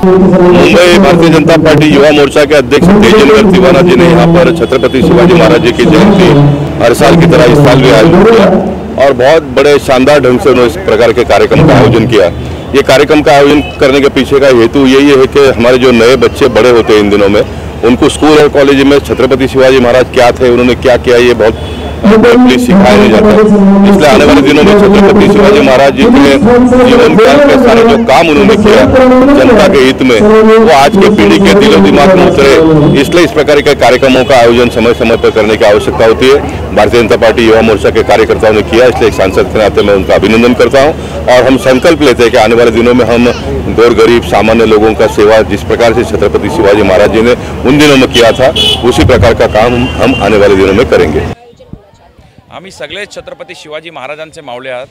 Mumbai Bharatiya Janata party Yuva Morcha के अध्यक्ष तेजिंदर तिवारी जी ने यहाँ पर छत्रपति शिवाजी महाराज जी की जयंती हर साल की तरह इस साल भी आयोजित किया और बहुत बड़े शानदार ढंग से उन्होंने इस प्रकार के कार्यक्रम का आयोजन किया। ये कार्यक्रम का आयोजन करने के पीछे का हेतु यही है कि हमारे जो नए बच्चे बड़े होते हैं इन दिनों में, उनको स्कूल और कॉलेज में छत्रपति शिवाजी महाराज क्या थे, उन्होंने क्या किया, ये बहुत प्लीज सिखाया नहीं जाता। इसलिए आने वाले दिनों में छत्रपति शिवाजी महाराज जी के जीवन काल के सारे जो काम उन्होंने किया जनता के हित में, वो आज के पीढ़ी के दिलो दिमाग में उतरे। इसलिए इस प्रकार के कार्यक्रमों का आयोजन समय समय पर करने की आवश्यकता होती है। भारतीय जनता पार्टी युवा मोर्चा के कार्यकर्ताओं ने किया, इसलिए एक सांसद के नाते मैं उनका अभिनंदन करता हूँ। और हम संकल्प लेते हैं कि आने वाले दिनों में हम गौर गरीब सामान्य लोगों का सेवा जिस प्रकार से छत्रपति शिवाजी महाराज जी ने उन दिनों में किया था, उसी प्रकार का काम हम आने वाले दिनों में करेंगे। आम्ही सगळे छत्रपती शिवाजी महाराजांचे मावळे आहात।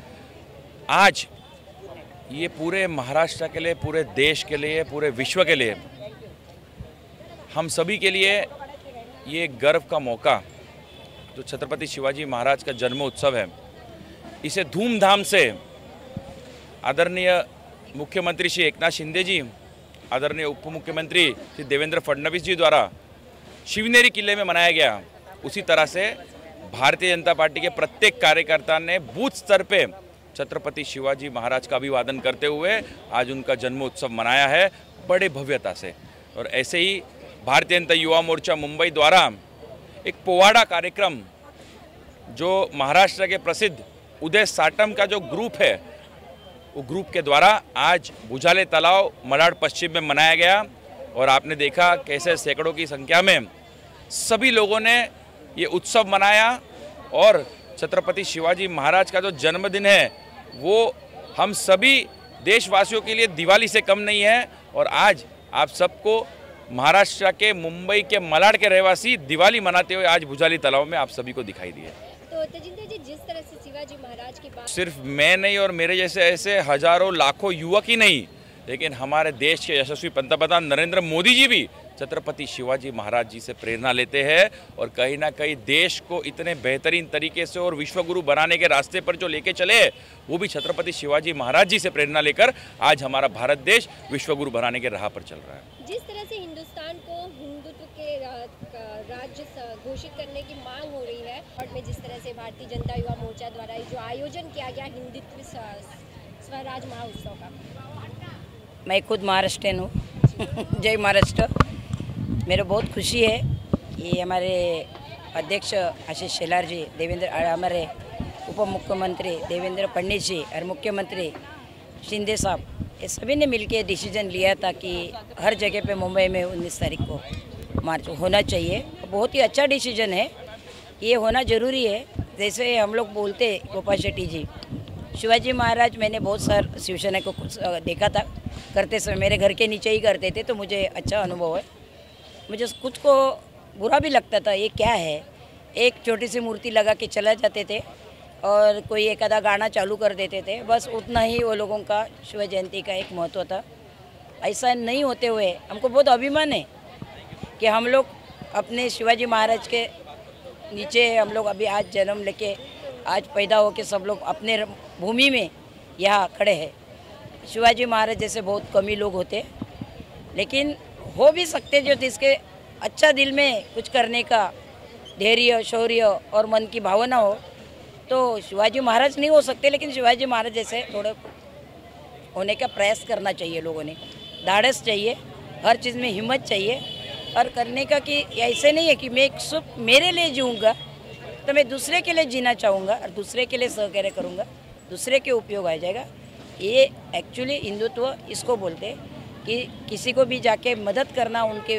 आज ये पूरे महाराष्ट्र के लिए, पूरे देश के लिए, पूरे विश्व के लिए, हम सभी के लिए ये गर्व का मौका जो छत्रपति शिवाजी महाराज का जन्म उत्सव है, इसे धूमधाम से आदरणीय मुख्यमंत्री श्री एकनाथ शिंदे जी, आदरणीय उप मुख्यमंत्री श्री देवेंद्र फडणवीस जी द्वारा शिवनेरी किले में मनाया गया। उसी तरह से भारतीय जनता पार्टी के प्रत्येक कार्यकर्ता ने बूथ स्तर पे छत्रपति शिवाजी महाराज का अभिवादन करते हुए आज उनका जन्मोत्सव मनाया है बड़े भव्यता से। और ऐसे ही भारतीय जनता युवा मोर्चा मुंबई द्वारा एक पोवाड़ा कार्यक्रम जो महाराष्ट्र के प्रसिद्ध उदय साटम का जो ग्रुप है, वो ग्रुप के द्वारा आज भुजाले तालाब मलाड पश्चिम में मनाया गया। और आपने देखा कैसे सैकड़ों की संख्या में सभी लोगों ने ये उत्सव मनाया। और छत्रपति शिवाजी महाराज का जो जन्मदिन है वो हम सभी देशवासियों के लिए दिवाली से कम नहीं है। और आज आप सबको महाराष्ट्र के मुंबई के मलाड के रहवासी दिवाली मनाते हुए आज भुजाली तालाब में आप सभी को दिखाई दिए। तो तेजिंदर जी, जिस तरह से शिवाजी महाराज की बात सिर्फ मैं नहीं और मेरे जैसे ऐसे हजारों लाखों युवक ही नहीं, लेकिन हमारे देश के यशस्वी पंतप्रधान नरेंद्र मोदी जी भी छत्रपति शिवाजी महाराज जी से प्रेरणा लेते हैं। और कहीं ना कहीं देश को इतने बेहतरीन तरीके से और विश्वगुरु बनाने के रास्ते पर जो लेके चले, वो भी छत्रपति शिवाजी महाराज जी से प्रेरणा लेकर आज हमारा भारत देश विश्वगुरु बनाने के राह पर चल रहा है। जिस तरह से हिंदुस्तान को हिंदुत्व के राज्य घोषित करने की मांग हो रही है, और में जिस तरह से भारतीय जनता युवा मोर्चा द्वारा जो आयोजन किया गया हिंदुत्व स्वराज महोत्सव का, मैं खुद महाराष्ट्रियन हूँ। जय महाराष्ट्र। मेरे बहुत खुशी है कि हमारे अध्यक्ष आशीष शेलार जी, हमारे उप मुख्यमंत्री देवेंद्र फडणवीस जी और मुख्यमंत्री शिंदे साहब, ये सभी ने मिलकर डिसीजन लिया था कि हर जगह पे मुंबई में 19 तारीख को मार्च होना चाहिए। बहुत ही अच्छा डिसीजन है, ये होना ज़रूरी है। जैसे हम लोग बोलते गोपाल शेट्टी जी, शिवाजी महाराज, मैंने बहुत सार शिवसेना को देखा था करते समय, मेरे घर के नीचे ही करते थे, तो मुझे अच्छा अनुभव है। मुझे कुछ को बुरा भी लगता था, ये क्या है, एक छोटी सी मूर्ति लगा के चला जाते थे और कोई एक आधा गाना चालू कर देते थे, बस उतना ही वो लोगों का शिव जयंती का एक महत्व था। ऐसा नहीं होते हुए हमको बहुत अभिमान है कि हम लोग अपने शिवाजी महाराज के नीचे हम लोग अभी आज जन्म लेके आज पैदा होके सब लोग अपने भूमि में यहाँ खड़े हैं। शिवाजी महाराज जैसे बहुत कम ही लोग होते, लेकिन हो भी सकते जो जिसके अच्छा दिल में कुछ करने का धैर्य, शौर्य और मन की भावना हो, तो शिवाजी महाराज नहीं हो सकते, लेकिन शिवाजी महाराज जैसे थोड़ा होने का प्रयास करना चाहिए। लोगों ने धाड़स चाहिए, हर चीज़ में हिम्मत चाहिए और करने का, कि ऐसे नहीं है कि मैं सिर्फ मेरे लिए जीऊँगा, तो मैं दूसरे के लिए जीना चाहूँगा और दूसरे के लिए सहकार्य करूँगा, दूसरे के उपयोग आ जाएगा। ये एक्चुअली हिंदुत्व इसको बोलते हैं कि किसी को भी जाके मदद करना, उनके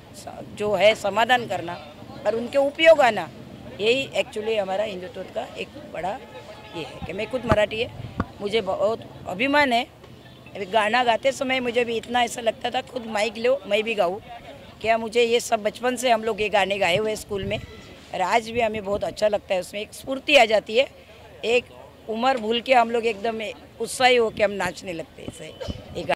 जो है समाधान करना और उनके उपयोग आना, यही एक्चुअली हमारा हिंदुत्व का एक बड़ा ये है। कि मैं खुद मराठी है, मुझे बहुत अभिमान है। अभी गाना गाते समय मुझे भी इतना ऐसा लगता था खुद माइक लो मैं भी गाऊँ क्या। मुझे ये सब बचपन से हम लोग ये गाने गाए हुए स्कूल में, और आज भी हमें बहुत अच्छा लगता है। उसमें एक स्फूर्ति आ जाती है, एक उम्र भूल के हम लोग एकदम उत्साही होकर हम नाचने लगते हैं। ऐसे एक